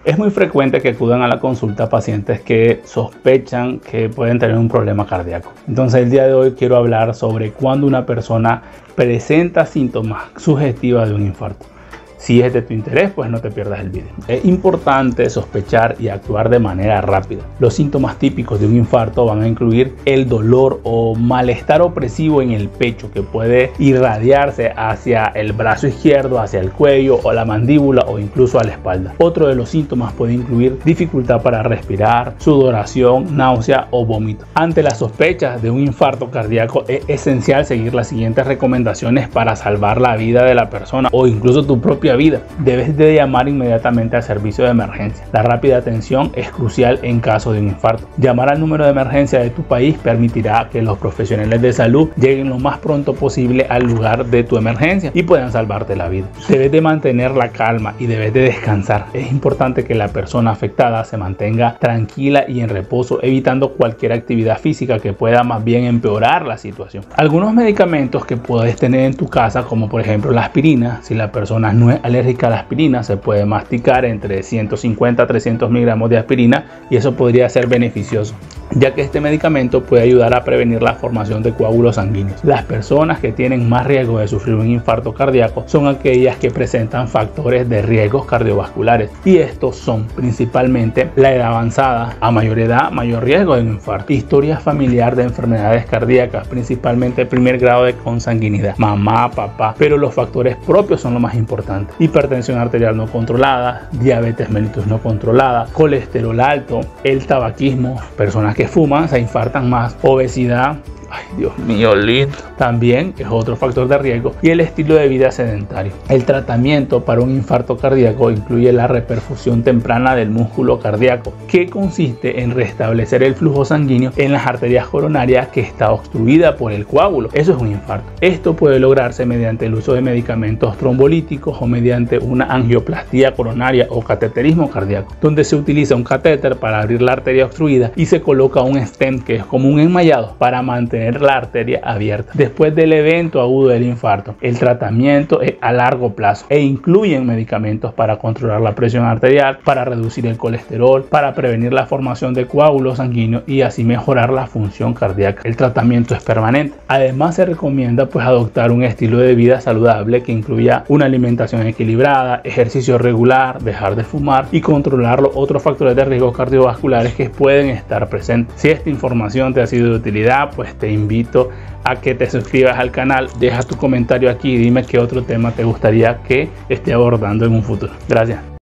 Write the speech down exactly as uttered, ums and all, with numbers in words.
Es muy frecuente que acudan a la consulta pacientes que sospechan que pueden tener un problema cardíaco. Entonces el día de hoy quiero hablar sobre cuando una persona presenta síntomas sugestivos de un infarto. Si es de tu interés, pues no te pierdas el video. Es importante sospechar y actuar de manera rápida. Los síntomas típicos de un infarto van a incluir el dolor o malestar opresivo en el pecho que puede irradiarse hacia el brazo izquierdo, hacia el cuello o la mandíbula o incluso a la espalda. Otro de los síntomas puede incluir dificultad para respirar, sudoración, náusea o vómito. Ante las sospechas de un infarto cardíaco es esencial seguir las siguientes recomendaciones para salvar la vida de la persona o incluso tu propia vida. Debes de llamar inmediatamente al servicio de emergencia. La rápida atención es crucial en caso de un infarto. Llamar al número de emergencia de tu país permitirá que los profesionales de salud lleguen lo más pronto posible al lugar de tu emergencia y puedan salvarte la vida. Debes de mantener la calma y debes de descansar. Es importante que la persona afectada se mantenga tranquila y en reposo, evitando cualquier actividad física que pueda más bien empeorar la situación. Algunos medicamentos que puedes tener en tu casa, como por ejemplo la aspirina, si la persona no es alérgica a la aspirina, se puede masticar entre ciento cincuenta a trescientos miligramos de aspirina y eso podría ser beneficioso, ya que este medicamento puede ayudar a prevenir la formación de coágulos sanguíneos. Las personas que tienen más riesgo de sufrir un infarto cardíaco son aquellas que presentan factores de riesgos cardiovasculares, y estos son principalmente la edad avanzada. A mayor edad, mayor riesgo de un infarto. Historia familiar de enfermedades cardíacas, principalmente primer grado de consanguinidad, mamá, papá, pero los factores propios son lo más importante. Hipertensión arterial no controlada, diabetes mellitus no controlada, colesterol alto, el tabaquismo, personas que fuman se infartan más, obesidad, ay Dios mío lindo, también es otro factor de riesgo, y el estilo de vida sedentario. El tratamiento para un infarto cardíaco incluye la reperfusión temprana del músculo cardíaco, que consiste en restablecer el flujo sanguíneo en las arterias coronarias que está obstruida por el coágulo. Eso es un infarto. Esto puede lograrse mediante el uso de medicamentos trombolíticos o mediante una angioplastía coronaria o cateterismo cardíaco, donde se utiliza un catéter para abrir la arteria obstruida y se coloca un stent, que es como un enmayado, para mantener la arteria abierta. Después del evento agudo del infarto, el tratamiento es a largo plazo e incluyen medicamentos para controlar la presión arterial, para reducir el colesterol, para prevenir la formación de coágulos sanguíneos y así mejorar la función cardíaca. El tratamiento es permanente. Además, se recomienda pues adoptar un estilo de vida saludable que incluya una alimentación equilibrada, ejercicio regular, dejar de fumar y controlar los otros factores de riesgo cardiovasculares que pueden estar presentes. Si esta información te ha sido de utilidad, pues te invito a que te suscribas al canal, deja tu comentario aquí y dime qué otro tema te gustaría que esté abordando en un futuro. Gracias.